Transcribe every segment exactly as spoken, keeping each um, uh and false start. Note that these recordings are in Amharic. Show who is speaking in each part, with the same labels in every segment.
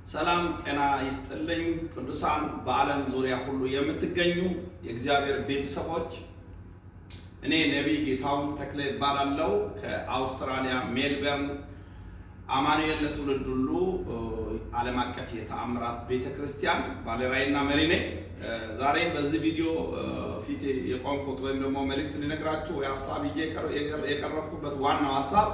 Speaker 1: ሰላም ጤና ይስጥልኝ ቅዱሳን በአለም ዙሪያ ሁሉ የምትገኙ የእግዚአብሔር ቤተሰቦች እኔ ነብይ ጌታው ተክለ ባላለው ከአውስትራሊያ ሜልበርን አማኑኤል ለትውልድ ሁሉ ዓለም አቀፍ የተአምራት ቤተክርስቲያን ባለራይና መሪ ነኝ ዛሬ በዚህ ቪዲዮ ፊት የቆምኩት ወይም ደግሞ መልእክት ልነግራችሁ ያሳብ የቀረብኩበት ዋናው ሐሳብ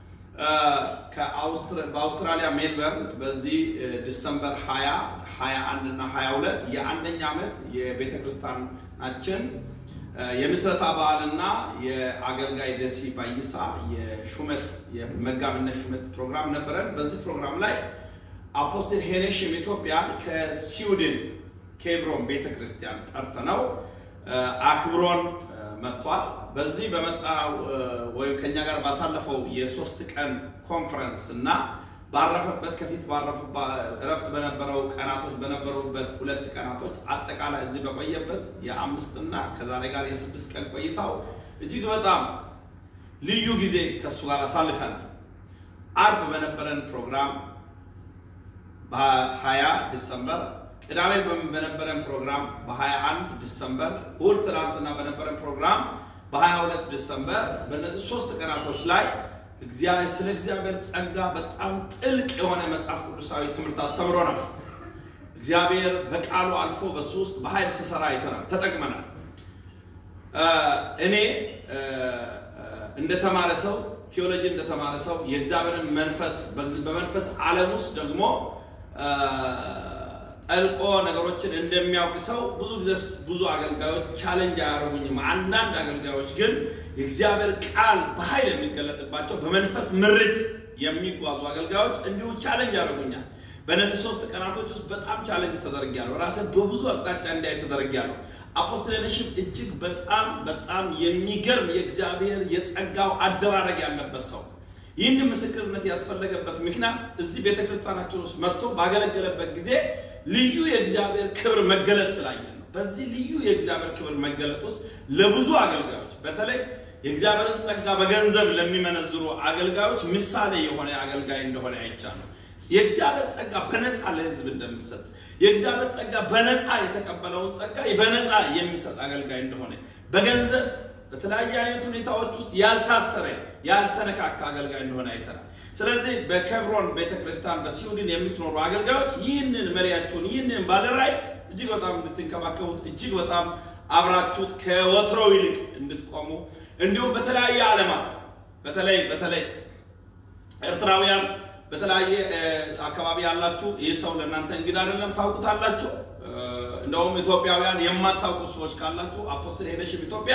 Speaker 1: ከአውስትራሊያ ሜልበርን በዚህ ዲሰምበር ሃያ ሃያ አንድ እና ሃያ ሁለት የአንደኛ ዓመት የቤተክርስቲያናችን የምስረታ በዓልና የአገልጋይ ደሲ ባይሳ የሹመት የመጋቢነት ሹመት ፕሮግራም ነበረን በዚህ ፕሮግራም ላይ አፖስቶል ሄነሽም ኢትዮጵያን ከስዊድን ኬብሮን ቤተክርስቲያን ጠርተነው አክብሮን መጥቷል በዚህ በመጣው ወይ ከኛ ጋር ባሳለፈው የሶስት ቀን ኮንፈረንስ እና ባረፈበት ከፊት ባረፈበት ረፍት በነበረው ቀናቶች በነበሩበት ሁለት ቀናቶች አጠቃላይ እዚህ በቆየበት የአምስት እና ከዛሬ ጋር የስድስት ቀን ቆይታው እጅግ በጣም ልዩ ጊዜ ከሱ ጋር አሳልፈናል አርብ በነበረን ፕሮግራም በሃያ ዲሰምበር ቅዳሜ በነበረን ፕሮግራም በሃያ አንድ ዲሰምበር እሁድ ትናንትና በነበረን ፕሮግራም በሃያ ሁለት ዲሰምበር በእነዚህ ሶስት ቀናቶች ላይ እግዚአብሔር ስለ እግዚአብሔር ጸጋ በጣም ጥልቅ የሆነ መጽሐፍ ቅዱሳዊ ትምህርት አስተምሮናል እግዚአብሔር በቃሉ አልፎ በሶስት በኃይል ሲሰራ አይተናል ተጠቅመናል እኔ እንደ ተማረ ሰው ቲዮሎጂ እንደ ተማረ ሰው የእግዚአብሔርን መንፈስ በመንፈስ ዓለም ውስጥ ደግሞ አልቆ ነገሮችን እንደሚያውቅ ሰው ብዙ ጊዜ ብዙ አገልጋዮች ቻሌንጅ ያደርጉኝም አንዳንድ አገልጋዮች ግን የእግዚአብሔር ቃል በኃይል የሚገለጥባቸው በመንፈስ ምርት የሚጓዙ አገልጋዮች እንዲሁ ቻሌንጅ ያደርጉኛል በእነዚህ ሶስት ቀናቶች ውስጥ በጣም ቻሌንጅ ተደርጊያለሁ ራሴ በብዙ አቅጣጫ እንዳይ ተደርጊያለሁ አፖስቶል ሄነሽም እጅግ በጣም በጣም የሚገርም የእግዚአብሔር የጸጋው አደራረግ ያለበት ሰው ይህን ምስክርነት ያስፈልገበት ምክንያት እዚህ ቤተክርስቲያናችን ውስጥ መጥቶ ባገለገለበት ጊዜ ልዩ የእግዚአብሔር ክብር መገለጥ ስላየ ነው በዚህ ልዩ የእግዚአብሔር ክብር መገለጥ ውስጥ ለብዙ አገልጋዮች በተለይ የእግዚአብሔርን ጸጋ በገንዘብ ለሚመነዝሩ አገልጋዮች ምሳሌ የሆነ አገልጋይ እንደሆነ አይቻለሁ የእግዚአብሔር ጸጋ በነፃ ለሕዝብ እንደምሰጥ የእግዚአብሔር ጸጋ በነፃ የተቀበለውን ጸጋ በነፃ የሚሰጥ አገልጋይ እንደሆነ በገንዘብ በተለያየ አይነት ሁኔታዎች ውስጥ ያልታሰረ ያልተነካካ አገልጋይ እንደሆነ አይተናል ስለዚህ በኬብሮን ቤተክርስቲያን በስዊድን የምትኖሩ አገልጋዮች ይህንን መሪያችሁን ይህንን ባለራይ እጅግ በጣም እንድትንከባከቡት እጅግ በጣም አብራችሁት ከወትሮው ይልቅ እንድትቆሙ እንዲሁም በተለያየ ዓለማት በተለይ በተለይ ኤርትራውያን በተለያየ አካባቢ ያላችሁ ይህ ሰው ለእናንተ እንግዳ አይደለም ታውቁታላችሁ እንደውም ኢትዮጵያውያን የማታውቁ ሰዎች ካላችሁ አፖስቶል ሄነሽም ኢትዮጵያ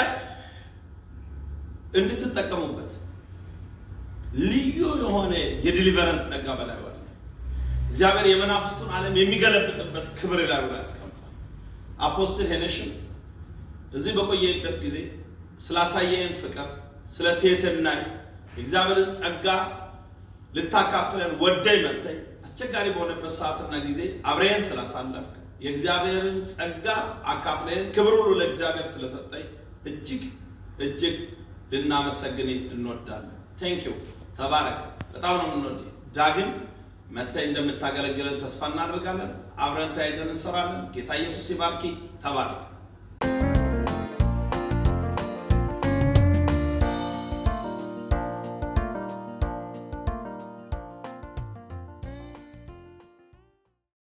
Speaker 1: እንድትጠቀሙበት ልዩ የሆነ የዲሊቨረንስ ጸጋ በላይ ወለ እግዚአብሔር የመናፍስቱን ዓለም የሚገለብጥበት ክብር ላይ ወለ ያስቀምጣል አፖስቶል ሄነሽም እዚህ በቆየበት ጊዜ ስላሳየን ፍቅር ስለተየተና እግዚአብሔርን ጸጋ ልታካፍለን ወደይ መጥተይ አስቸጋሪ በሆነበት ሰዓትና ጊዜ አብረን ስላሳለፍክ የእግዚአብሔርን ጸጋ አካፍለን ክብር ሁሉ ለእግዚአብሔር ስለሰጠይ እጅግ እጅግ ልናመሰግን እንወዳለን thank you ተባረክ በጣም ነው የምንወድ ዳግም መጥተይ እንደምታገለግለን ተስፋ እናደርጋለን አብረን ተያይዘን እንሰራለን ጌታ ኢየሱስ ይባርክ ተባረክ